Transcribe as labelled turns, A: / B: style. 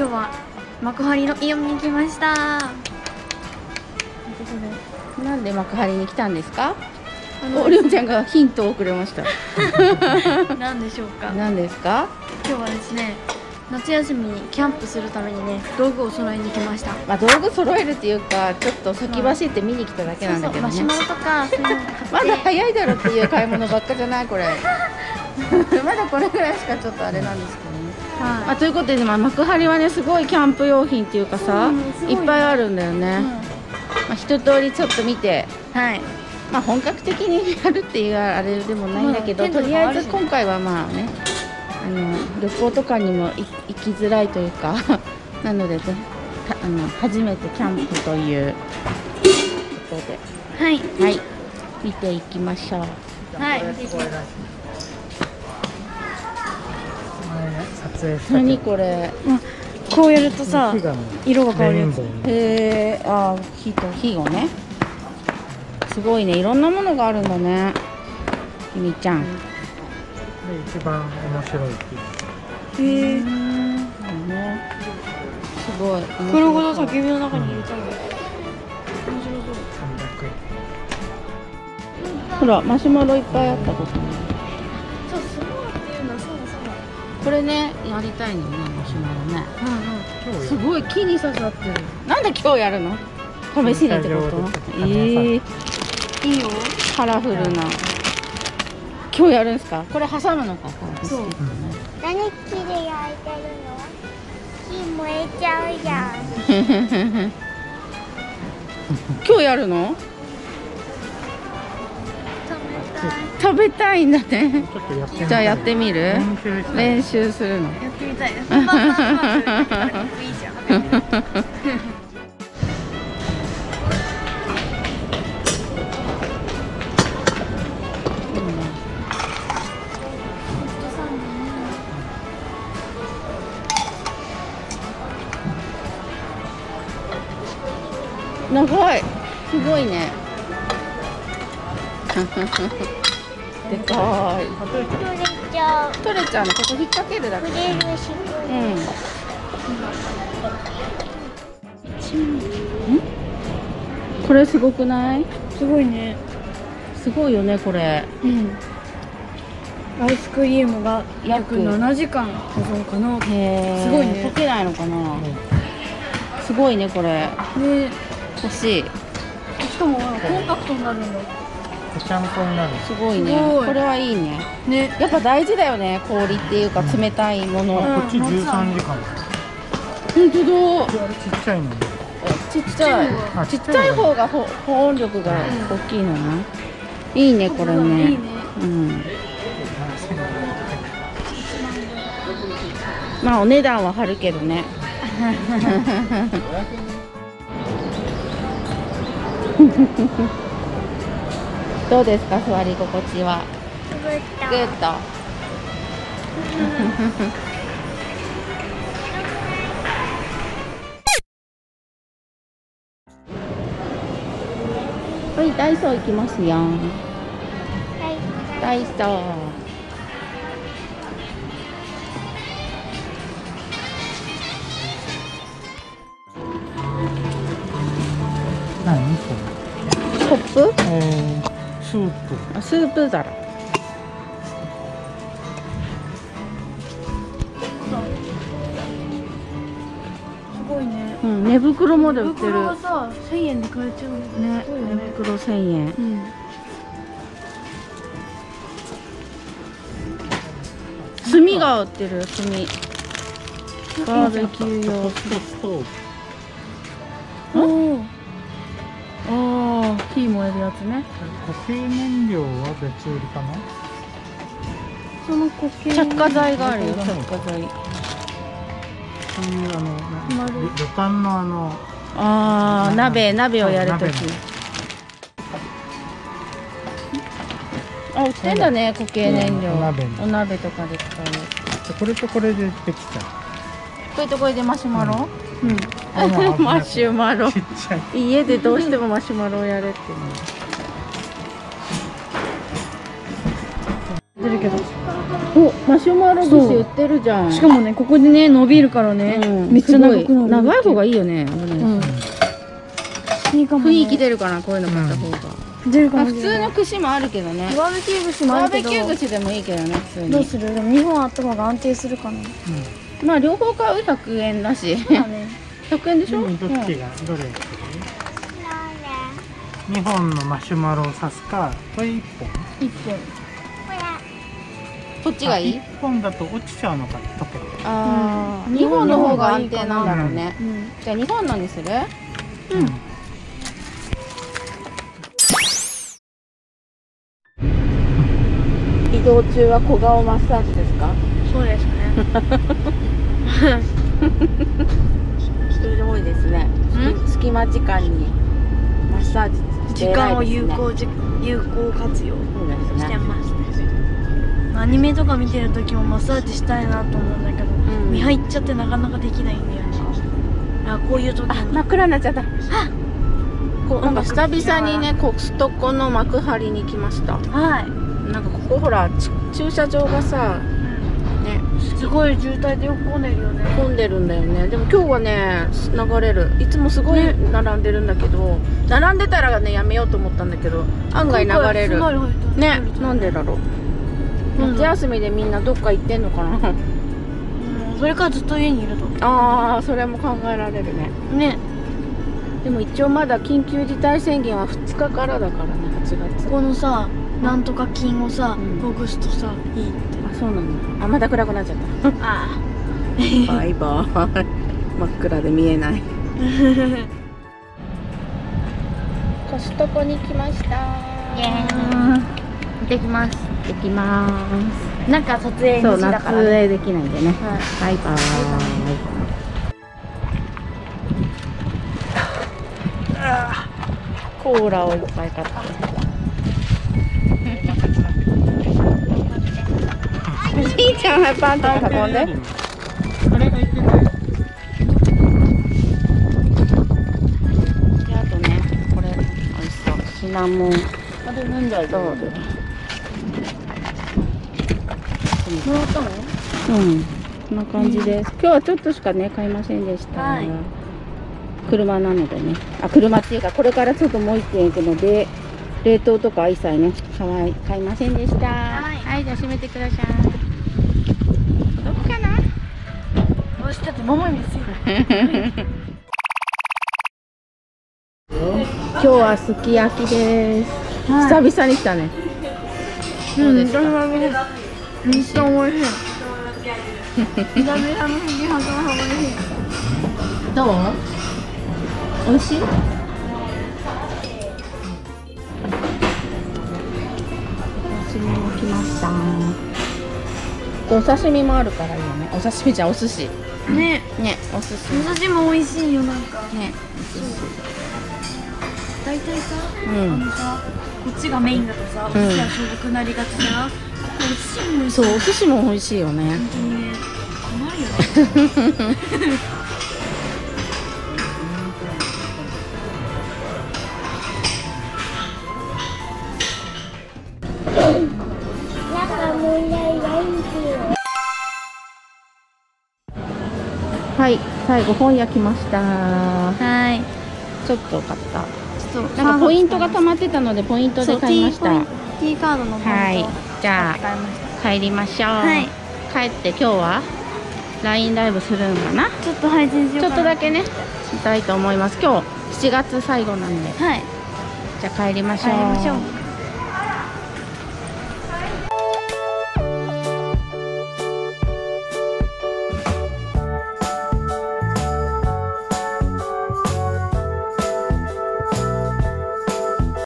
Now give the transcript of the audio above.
A: 日は幕張のイオンに来ました。
B: なんで幕張に来たんですか？おりょうちゃんがヒントをくれました。
A: 何でしょうか？
B: 何ですか？
A: 今日はですね、夏休みにキャンプするためにね、道具を揃えに来ました。
B: まあ道具揃えるっていうか、ちょっと先走って見に来ただけなんだけどね。
A: マシュマロとかそういうの買って
B: まだ早いだろっていう買い物ばっかじゃないこれ。まだこれぐらいしかちょっとあれなんですけどね。
A: はい。
B: まあということで、幕張はねすごいキャンプ用品っていうかさ、いっぱいあるんだよね。まあ一通りちょっと見て、
A: はい。
B: まあ本格的にやるっていうあれでもないんだけど、とりあえず今回はまあね、旅行とかにも行きづらいというかなので、初めてキャンプということで、
A: はい、
B: はい、見ていきましょう。
A: はい。
B: 何これ？
A: こうやるとさ、色が変わるやつ。
B: へえ、あ、火がね。すごいね、いろんなものがあるんだね。きみちゃん。
C: 一番面白いっていう。
A: へえ。
B: すごい。
A: これほど焚き火の中に入れたの。面白そう。
B: ほら、マシュマロいっぱいあったこと。
A: そう、スモーっていうのはそうだ。
B: これね、やりたいのね、マシュマロね。
A: うん。
B: すごい木に刺さってる。なんで今日やるの？試しにってこと？いいよ。カラフルな。今日やるんですか？これ挟むのか。
A: そう。
D: 何木で焼いてるの？火燃えちゃうじゃん。
B: 今日やるの？食べたいんだね。じゃあやってみる？練習するの。
A: やってみたい。本番いいじゃん。
B: 長い。すごいね。でかい。
D: 取れちゃう。
B: 取れちゃうの。ここ引っ掛けるだけ。
D: 取れるし。
B: これすごくない？
A: すごいね。
B: すごいよねこれ。
A: アイスクリームが約7時間保存可能。すごいね。
B: 溶けないのかな。すごいねこれ。
A: ね。
B: 欲しい。
A: しかもコンパクトになるんだ。
C: ちゃんとになる。
B: すごいね。これはいいね。
A: ね。
B: やっぱ大事だよね。氷っていうか冷たいもの。
C: こっち13時間。
B: 本当だ。
C: ちっちゃいの。
B: ちっちゃい方が保温力が大きいのな。いいねこれね。いいね。まあお値段は張るけどね。どうですか座り心地は？グッド。はい、ダイソー行きますよ。ダイソー。
C: 何それ？
B: コップ？
C: スープ。
B: スープ皿。
A: すごいね。
B: 寝袋まで売ってる。
A: 寝袋はさ、1000円で買えちゃうね。
B: 寝袋1000円。炭が売ってる。炭。バーベキュー用
C: ストー
B: ブ。ああ、火燃えるやつね。
C: 固形燃料は別売りかな？
A: その固形
B: 着火剤があるよ。着火剤。
C: 旅館の
B: ああ、鍋をやるとき。あ、売ってんだね、固形燃料。お鍋とかで使う。
C: これとこれでできちゃう。
B: これとこれでマシュマロ？マシュマロ。家でどうしてもマシュマロをやれってね。
A: 出るけど。
B: お、マシュマロ串売ってるじゃん。
A: しかもね、ここでね伸びるからね、めっちゃ長くなる。
B: 長い方がいいよね。
A: いいかもね。
B: 雰囲気出るかな、こういうの買った方が。
A: 出るかも。
B: 普通の串もあるけどね。
A: バーベキュー串もあるけど。
B: バーベキュー串でもいいけどね、普通に。
A: どうする？でも2本あった方が安定するかな。
B: まあ両方買う100円だし。
A: そうだね。
B: 100円でしょ？
C: どっちがどれ？2本のマシュマロを刺すか、これ1本。
A: 1本。
B: こっちがいい
C: ？1本だと落ちちゃうのか、溶けて。
B: ああ、2本の方が安定なんだろうね。じゃあ2本のにする？移動中は小顔マッサージですか？
A: そうですね。
B: 人多いですね。隙間時間にマッサージしてないですね。
A: 有効活用
B: そうです
A: して
B: ね。
A: ますね。アニメとか見てる時もマッサージしたいなと思うんだけど、見入っちゃってなかなかできないんだよね。あ、こういう時に。
B: 真っ暗になっちゃった。こうなんか久々にね、コストコの幕張に来ました。
A: はい。
B: なんかここほら駐車場がさ、ね、
A: すごい渋滞でよく混んでるよね。
B: 混んでるんだよね。でも今日はね流れる。いつもすごい並んでるんだけど、並んでたらねやめようと思ったんだけど案外流れる。ね、なんでだろう。夏休みでみんなどっか行ってんのかな。
A: それからずっと家にいると。
B: ああ、それも考えられるね。
A: ね。
B: でも一応まだ緊急事態宣言は2日からだからね、8月。
A: ここのさ、なんとか菌をさ、ほぐすとさ、いいって。
B: あ、そうなんだ。あ、また暗くなっちゃった。
A: ああ。
B: バイバーイ。真っ暗で見えない。コストコに来ました。
A: イエーイ。行ってきます。
B: できます。
A: なんか撮影
B: そう、
A: NG だ
B: 撮
A: からね。
B: 影できないんでね。バイバーイ。コーラをいっぱい買って。おじいちゃんはパンとか運んで。
C: あれがいけない。
B: で、あとね、これ美味しそう。シナモン。あれなんだろう。
A: もらったの？
B: うん、こんな感じです。今日はちょっとしかね買いませんでした。
A: はい、
B: 車なのでね。あ、車っていうかこれからちょっともう一軒行くので冷凍とか一切ね買いませんでした。はい、じゃあ閉めてください。どこかな？
A: どうしてって桃にですよ。
B: 今日はすき焼きです。久々に来たね。どうですか？
A: めっちゃ美味しい。久々のすき焼きが美味しい。
B: どう？美味しい？お刺身も来ました。お刺身もあるからいいよね。お刺身じゃお寿司。
A: ね、
B: お寿司。
A: お寿司も美味しいよ、なんか。
B: ね。
A: 大体さ、
B: うん。
A: さ、こっちがメインだとさ、お寿司はしょぼくなりがちじゃん。お寿司も美味しい。
B: そう、お寿司も美味しいよね。
A: 本当にね、困るよね。
B: はい、最後本屋来ました。
A: はい。
B: ちょっと買った。
A: ちょっと
B: なんかポイントが溜まってたのでポイントで買いました。
A: T カードのポイントを
B: はい。じゃ
A: 買いました。
B: あ帰りましょう。
A: はい。
B: 帰って今日は LINE ライブするのかな。
A: ちょっと配信しようかな。
B: ちょっとだけねしたいと思います。今日7月最後なんで。
A: はい。
B: じゃあ帰りましょう。
A: 帰りましょう。